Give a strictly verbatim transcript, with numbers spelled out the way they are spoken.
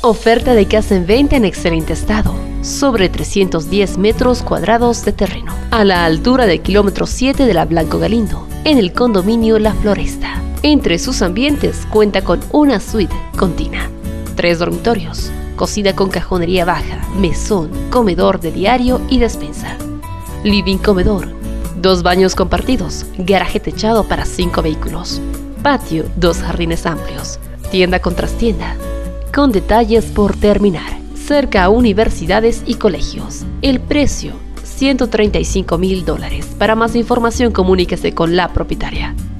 Oferta de casa en venta en excelente estado, sobre trescientos diez metros cuadrados de terreno, a la altura del kilómetro siete de la Blanco Galindo, en el condominio La Floresta. Entre sus ambientes cuenta con una suite con tina, tres dormitorios, cocina con cajonería baja, mesón, comedor de diario y despensa, living comedor, dos baños compartidos, garaje techado para cinco vehículos, patio, dos jardines amplios, tienda con trastienda, con detalles por terminar, cerca a universidades y colegios. El precio, ciento treinta y cinco mil dólares. Para más información, comuníquese con la propietaria.